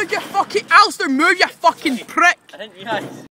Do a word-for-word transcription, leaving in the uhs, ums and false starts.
get fucking Alistair, move, you fucking prick! I didn't realise.